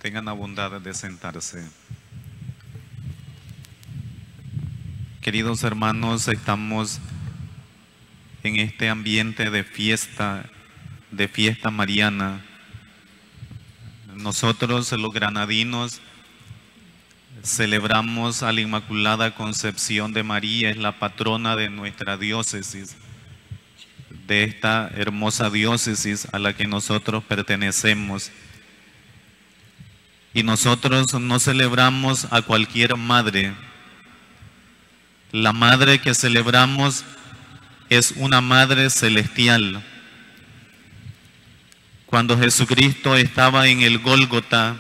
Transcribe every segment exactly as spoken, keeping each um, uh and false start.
Tengan la bondad de sentarse. Queridos hermanos, estamos en este ambiente de fiesta, de fiesta mariana. Nosotros, los granadinos, celebramos a la Inmaculada Concepción de María, es la patrona de nuestra diócesis, de esta hermosa diócesis a la que nosotros pertenecemos. Y nosotros no celebramos a cualquier madre. La madre que celebramos es una madre celestial. Cuando Jesucristo estaba en el Gólgota,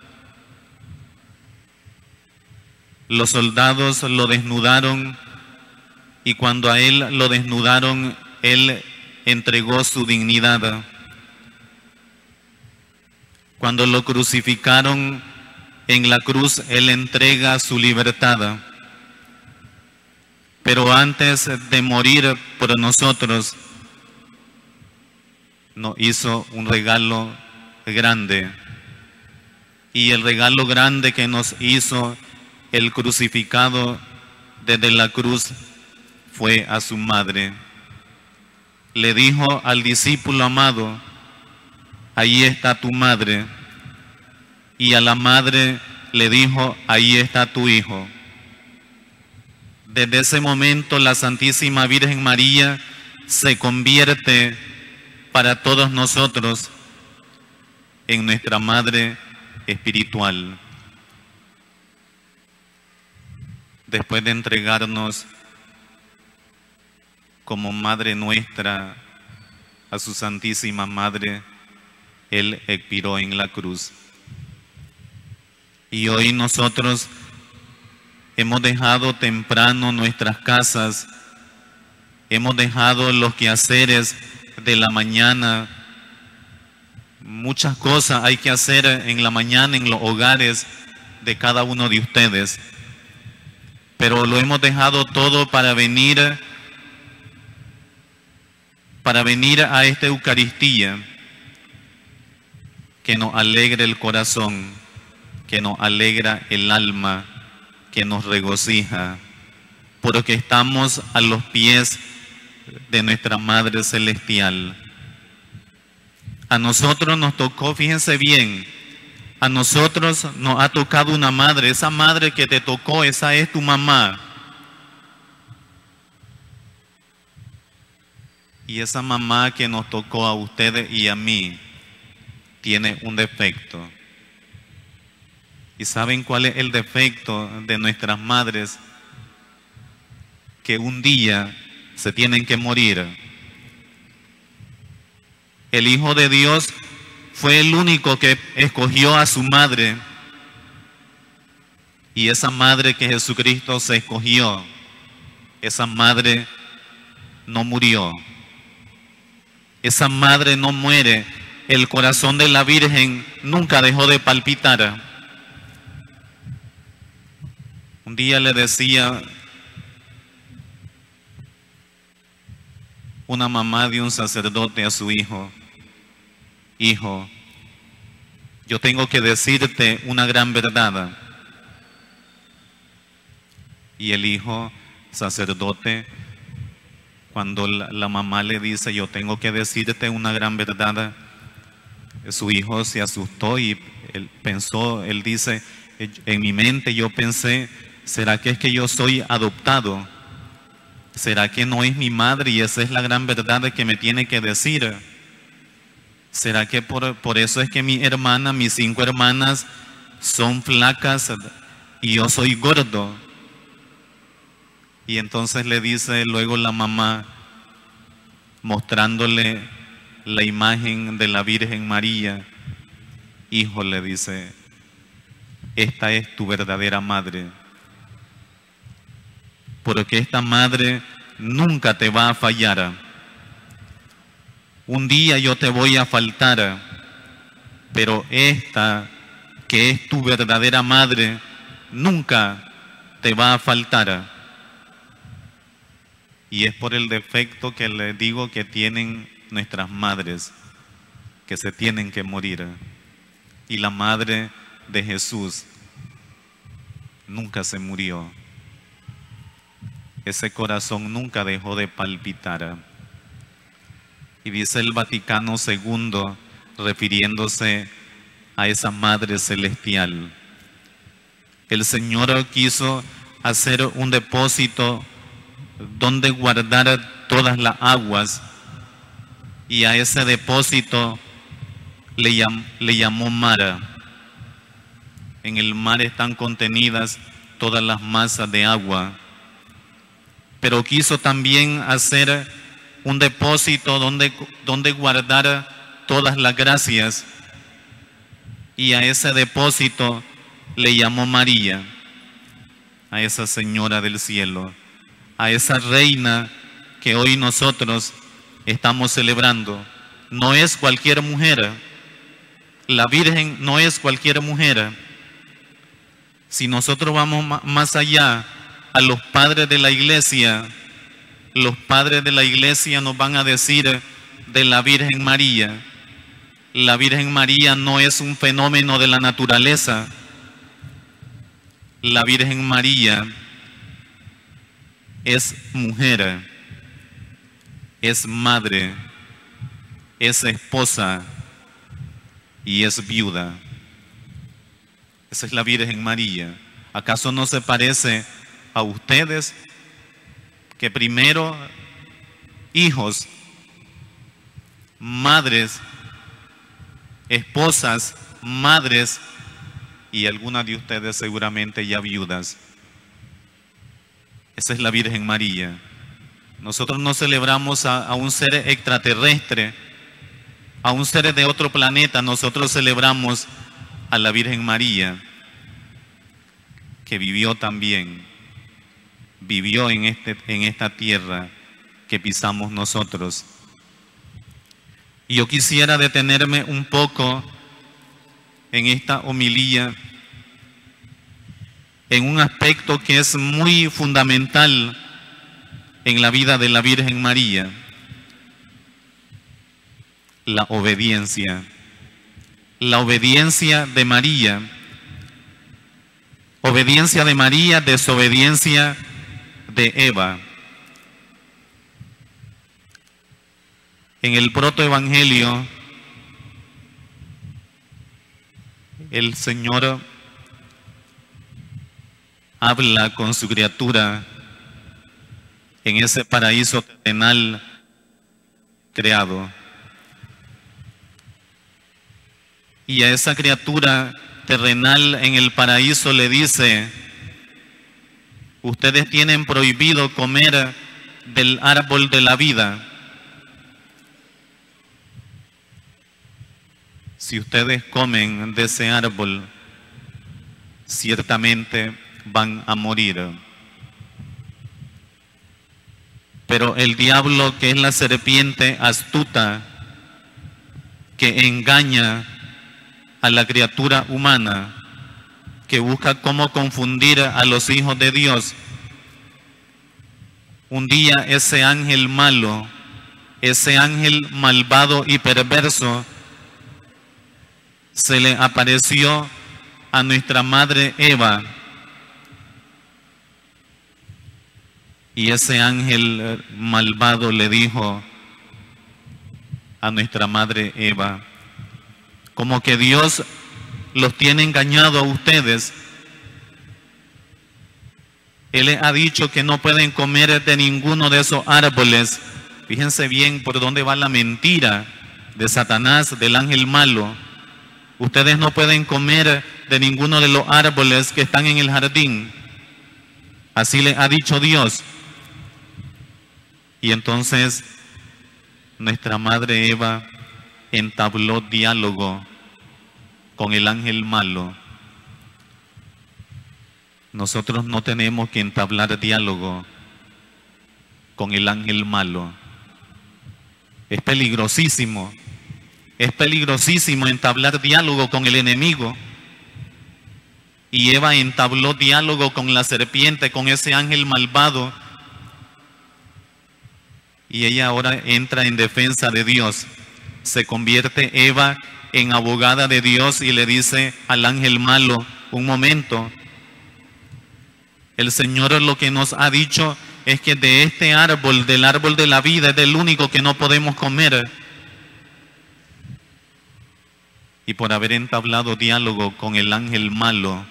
los soldados lo desnudaron y cuando a él lo desnudaron, él entregó su dignidad. Cuando lo crucificaron en la cruz, él entrega su libertad. Pero antes de morir por nosotros, nos hizo un regalo grande. Y el regalo grande que nos hizo el crucificado desde la cruz fue a su madre. Le dijo al discípulo amado: ahí está tu madre. Y a la madre le dijo: ahí está tu hijo. Desde ese momento la Santísima Virgen María se convierte para todos nosotros en nuestra madre espiritual. Después de entregarnos como madre nuestra a su Santísima Madre, Él expiró en la cruz. Y hoy nosotros hemos dejado temprano nuestras casas, hemos dejado los quehaceres de la mañana. Muchas cosas hay que hacer en la mañana en los hogares de cada uno de ustedes, pero lo hemos dejado todo para venir, para venir a esta Eucaristía que nos alegre el corazón, que nos alegra el alma, que nos regocija, porque estamos a los pies de nuestra Madre Celestial. A nosotros nos tocó, fíjense bien, a nosotros nos ha tocado una madre. Esa madre que te tocó, esa es tu mamá. Y esa mamá que nos tocó a ustedes y a mí tiene un defecto. ¿Y saben cuál es el defecto de nuestras madres? Que un día se tienen que morir. El Hijo de Dios fue el único que escogió a su madre. Y esa madre que Jesucristo se escogió, esa madre no murió. Esa madre no muere. El corazón de la Virgen nunca dejó de palpitar. Un día le decía una mamá de un sacerdote a su hijo: hijo, yo tengo que decirte una gran verdad. Y el hijo sacerdote, cuando la, la mamá le dice: yo tengo que decirte una gran verdad, su hijo se asustó y él pensó, él dice: en mi mente yo pensé, ¿será que es que yo soy adoptado? ¿Será que no es mi madre y esa es la gran verdad que me tiene que decir? ¿Será que por, por eso es que mi hermana, mis cinco hermanas son flacas y yo soy gordo? Y entonces le dice luego la mamá, mostrándole la imagen de la Virgen María: hijo, le dice, esta es tu verdadera madre. Porque esta madre nunca te va a fallar. Un día yo te voy a faltar, pero esta, que es tu verdadera madre, nunca te va a faltar. Y es por el defecto que les digo que tienen nuestras madres, que se tienen que morir. Y la madre de Jesús nunca se murió. Ese corazón nunca dejó de palpitar. Y dice el Vaticano segundo, refiriéndose a esa Madre Celestial: el Señor quiso hacer un depósito donde guardar todas las aguas, y a ese depósito le, llam, le llamó mar. En el mar están contenidas todas las masas de agua, pero quiso también hacer un depósito donde, donde guardar todas las gracias, y a ese depósito le llamó María, a esa Señora del Cielo, a esa Reina que hoy nosotros estamos celebrando. No es cualquier mujer, la Virgen no es cualquier mujer. Si nosotros vamos más allá, a los padres de la Iglesia, los padres de la Iglesia nos van a decir de la Virgen María: la Virgen María no es un fenómeno de la naturaleza. La Virgen María es mujer, es madre, es esposa y es viuda. Esa es la Virgen María. ¿Acaso no se parece a ustedes, que primero hijos, madres, esposas, madres, y algunas de ustedes seguramente ya viudas? Esa es la Virgen María. Nosotros no celebramos a, a un ser extraterrestre, a un ser de otro planeta. Nosotros celebramos a la Virgen María, que vivió también, vivió en, este, en esta tierra que pisamos nosotros. Y yo quisiera detenerme un poco en esta homilía en un aspecto que es muy fundamental en la vida de la Virgen María: la obediencia. La obediencia de María. Obediencia de María, desobediencia de Eva. En el protoevangelio, el Señor habla con su criatura en ese paraíso terrenal creado. Y a esa criatura terrenal en el paraíso le dice: ustedes tienen prohibido comer del árbol de la vida. Si ustedes comen de ese árbol, ciertamente van a morir. Pero el diablo, que es la serpiente astuta que engaña a la criatura humana, que busca cómo confundir a los hijos de Dios, un día ese ángel malo, ese ángel malvado y perverso, se le apareció a nuestra madre Eva, y ese ángel malvado le dijo a nuestra madre Eva, como que Dios los tiene engañado a ustedes. Él les ha dicho que no pueden comer de ninguno de esos árboles. Fíjense bien por dónde va la mentira de Satanás, del ángel malo. Ustedes no pueden comer de ninguno de los árboles que están en el jardín. Así les ha dicho Dios. Y entonces nuestra madre Eva entabló diálogo con el ángel malo. Nosotros no tenemos que entablar diálogo con el ángel malo. Es peligrosísimo. Es peligrosísimo entablar diálogo con el enemigo. Y Eva entabló diálogo con la serpiente, con ese ángel malvado. Y ella ahora entra en defensa de Dios. Se convierte Eva en abogada de Dios y le dice al ángel malo: un momento, el Señor lo que nos ha dicho es que de este árbol, del árbol de la vida, es del único que no podemos comer. Y por haber entablado diálogo con el ángel malo,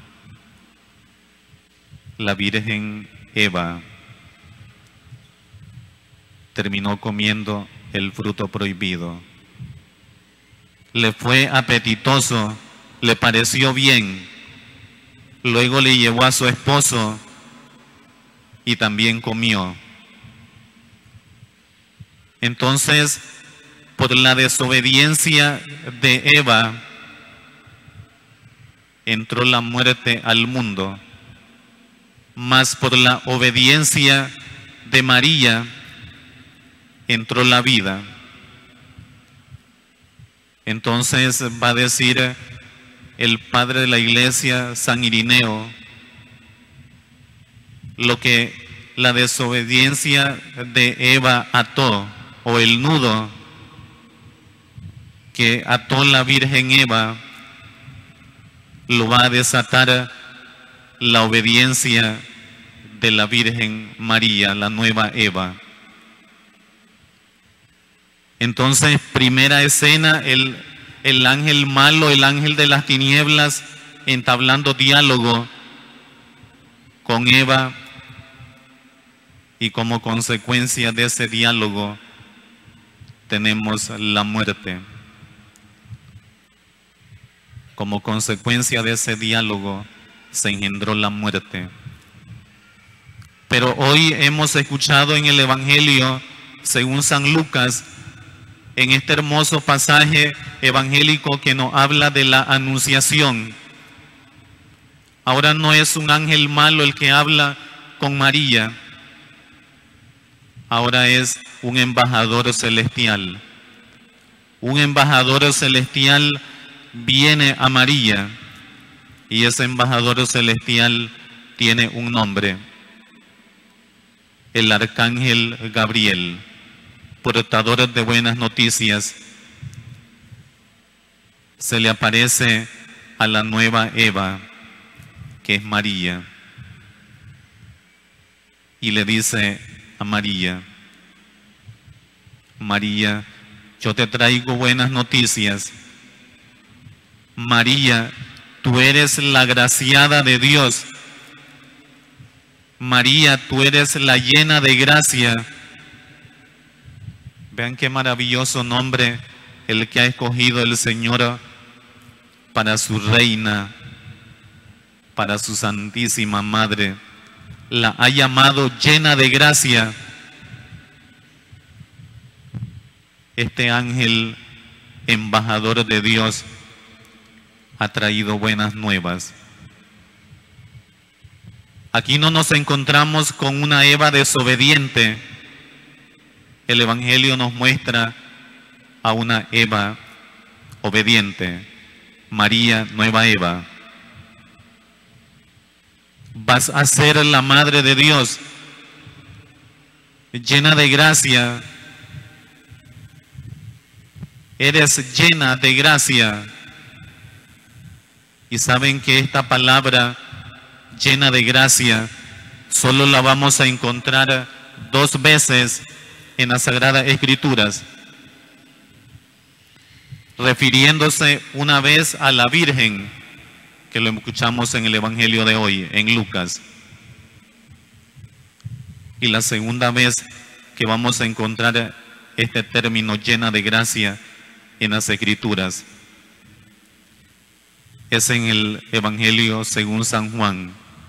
la Virgen Eva terminó comiendo el fruto prohibido. Le fue apetitoso, le pareció bien, luego le llevó a su esposo y también comió. Entonces, por la desobediencia de Eva, entró la muerte al mundo, mas por la obediencia de María, entró la vida. Entonces va a decir el padre de la iglesia, San Irineo, lo que la desobediencia de Eva ató, o el nudo que ató la Virgen Eva, lo va a desatar la obediencia de la Virgen María, la nueva Eva. Entonces, primera escena, el, el ángel malo, el ángel de las tinieblas, entablando diálogo con Eva, y como consecuencia de ese diálogo tenemos la muerte. Como consecuencia de ese diálogo se engendró la muerte. Pero hoy hemos escuchado en el Evangelio, según San Lucas, en este hermoso pasaje evangélico que nos habla de la anunciación. Ahora no es un ángel malo el que habla con María, ahora es un embajador celestial. Un embajador celestial viene a María y ese embajador celestial tiene un nombre: el arcángel Gabriel, portador de buenas noticias. Se le aparece a la nueva Eva, que es María, y le dice a María: María, yo te traigo buenas noticias. María, tú eres la agraciada de Dios. María, tú eres la llena de gracia. Vean qué maravilloso nombre el que ha escogido el Señor para su reina, para su santísima madre. La ha llamado llena de gracia. Este ángel embajador de Dios ha traído buenas nuevas. Aquí no nos encontramos con una Eva desobediente. El Evangelio nos muestra a una Eva obediente. María, nueva Eva. Vas a ser la madre de Dios, llena de gracia. Eres llena de gracia. Y saben que esta palabra llena de gracia solo la vamos a encontrar dos veces en las Sagradas Escrituras, refiriéndose una vez a la Virgen, que lo escuchamos en el Evangelio de hoy, en Lucas, y la segunda vez que vamos a encontrar este término llena de gracia en las Escrituras es en el Evangelio según San Juan,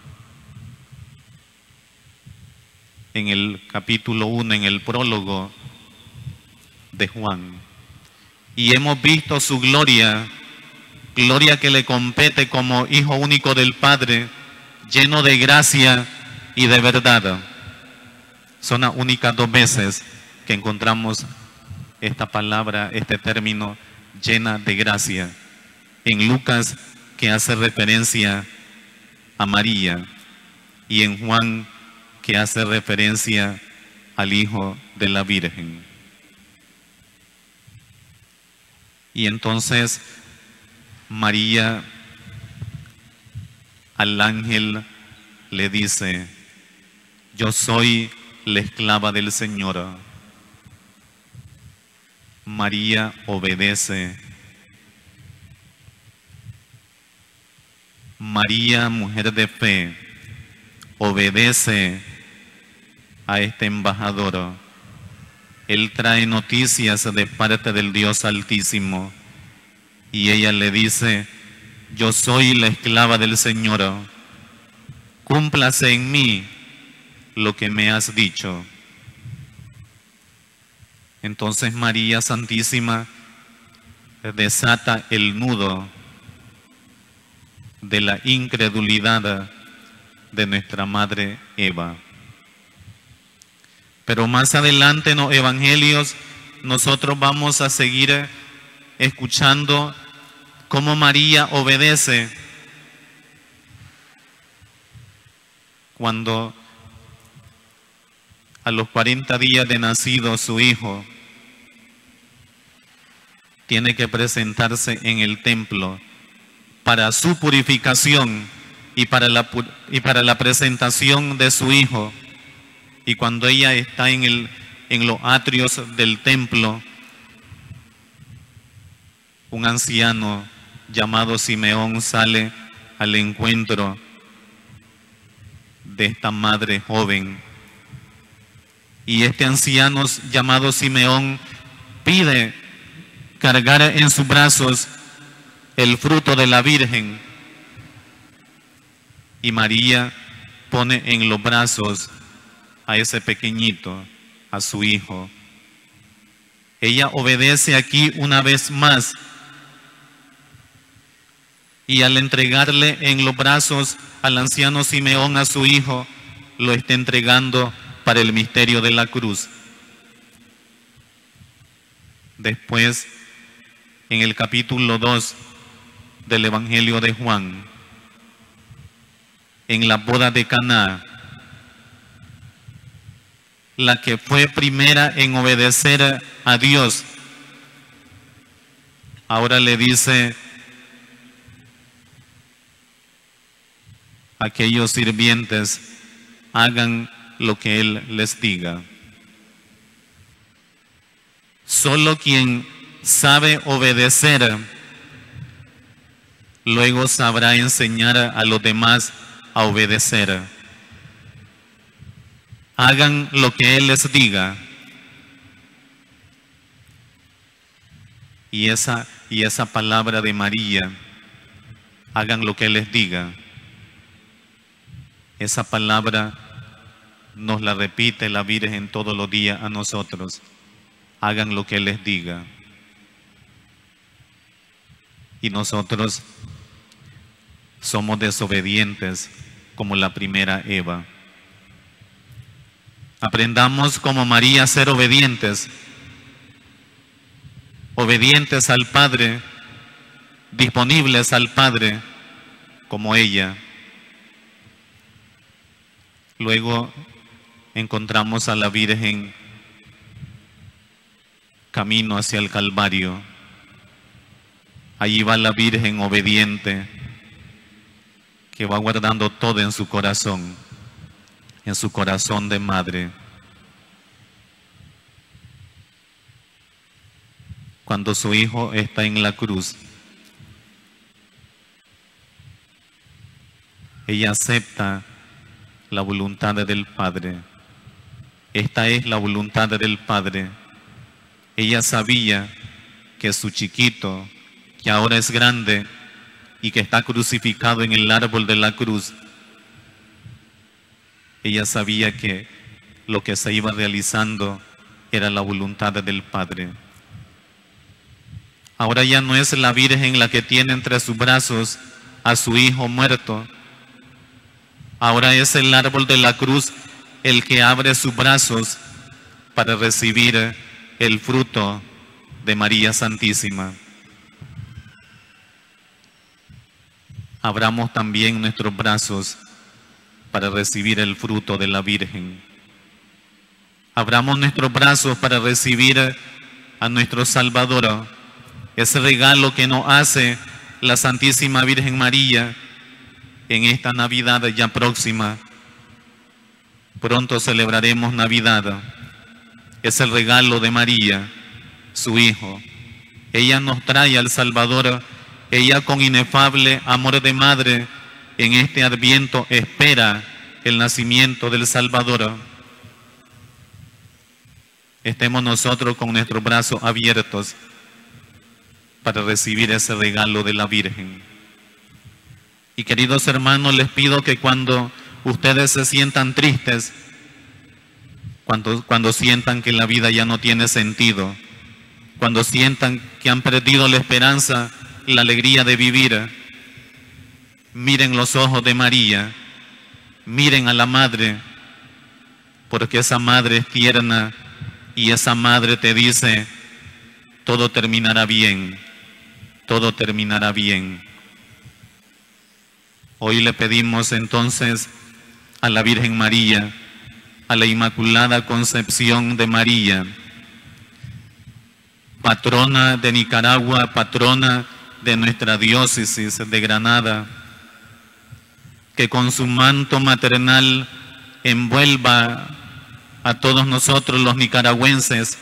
en el capítulo uno, en el prólogo de Juan. Y hemos visto su gloria, gloria que le compete como Hijo único del Padre, lleno de gracia y de verdad. Son las únicas dos veces que encontramos esta palabra, este término, llena de gracia. En Lucas, que hace referencia a María, y en Juan, que hace referencia al Hijo de la Virgen. Y entonces María al ángel le dice: yo soy la esclava del Señor. María obedece. María, mujer de fe, obedece a este embajador. Él trae noticias de parte del Dios Altísimo y ella le dice: yo soy la esclava del Señor, cúmplase en mí lo que me has dicho. Entonces María Santísima desata el nudo de la incredulidad de nuestra madre Eva. Pero más adelante en los evangelios nosotros vamos a seguir escuchando cómo María obedece cuando a los cuarenta días de nacido su hijo tiene que presentarse en el templo para su purificación y para la, y para la presentación de su hijo. Y cuando ella está en, el, en los atrios del templo, un anciano llamado Simeón sale al encuentro de esta madre joven. Y este anciano llamado Simeón pide cargar en sus brazos el fruto de la Virgen. Y María pone en los brazos a ese pequeñito, a su hijo. Ella obedece aquí una vez más. Y al entregarle en los brazos al anciano Simeón a su hijo, lo está entregando para el misterio de la cruz. Después, en el capítulo dos del Evangelio de Juan, en la boda de Caná, la que fue primera en obedecer a Dios, ahora le dice a aquellos sirvientes: hagan lo que Él les diga. Solo quien sabe obedecer, luego sabrá enseñar a los demás a obedecer. Hagan lo que Él les diga. Y esa, y esa palabra de María, hagan lo que Él les diga, esa palabra nos la repite la Virgen todos los días a nosotros. Hagan lo que Él les diga. Y nosotros somos desobedientes como la primera Eva. Aprendamos como María a ser obedientes, obedientes al Padre, disponibles al Padre como ella. Luego encontramos a la Virgen camino hacia el Calvario. Allí va la Virgen obediente, que va guardando todo en su corazón, en su corazón de madre. Cuando su hijo está en la cruz, ella acepta la voluntad del Padre. Esta es la voluntad del Padre. Ella sabía que su chiquito, que ahora es grande y que está crucificado en el árbol de la cruz, ella sabía que lo que se iba realizando era la voluntad del Padre. Ahora ya no es la Virgen la que tiene entre sus brazos a su hijo muerto. Ahora es el árbol de la cruz el que abre sus brazos para recibir el fruto de María Santísima. Abramos también nuestros brazos para recibir el fruto de la Virgen. Abramos nuestros brazos para recibir a nuestro Salvador, ese regalo que nos hace la Santísima Virgen María en esta Navidad ya próxima. Pronto celebraremos Navidad. Es el regalo de María, su Hijo. Ella nos trae al Salvador. Ella, con inefable amor de madre, en este Adviento espera el nacimiento del Salvador. Estemos nosotros con nuestros brazos abiertos para recibir ese regalo de la Virgen. Y queridos hermanos, les pido que cuando ustedes se sientan tristes, cuando, cuando sientan que la vida ya no tiene sentido, cuando sientan que han perdido la esperanza, la alegría de vivir, miren los ojos de María, miren a la Madre, porque esa Madre es tierna y esa Madre te dice: todo terminará bien, todo terminará bien. Hoy le pedimos entonces a la Virgen María, a la Inmaculada Concepción de María, patrona de Nicaragua, patrona de nuestra diócesis de Granada, que con su manto maternal envuelva a todos nosotros los nicaragüenses,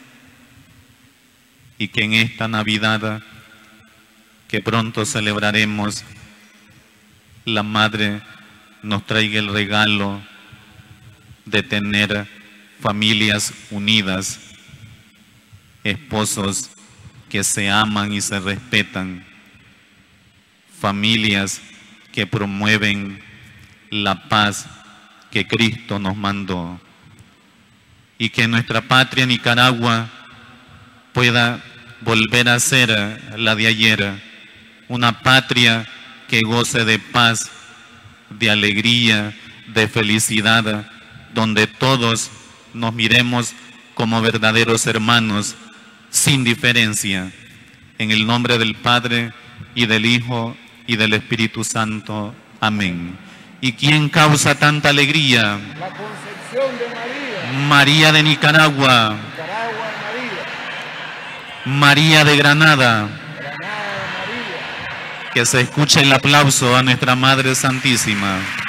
y que en esta Navidad que pronto celebraremos, la Madre nos traiga el regalo de tener familias unidas, esposos que se aman y se respetan, familias que promueven la paz que Cristo nos mandó, y que nuestra patria Nicaragua pueda volver a ser la de ayer, una patria que goce de paz, de alegría, de felicidad, donde todos nos miremos como verdaderos hermanos, sin diferencia. En el nombre del Padre, y del Hijo, y del Espíritu Santo. Amén. ¿Y quién causa tanta alegría? La Concepción de María. María de Nicaragua. Nicaragua, María. María de Granada. Granada, María. Que se escuche el aplauso a nuestra Madre Santísima.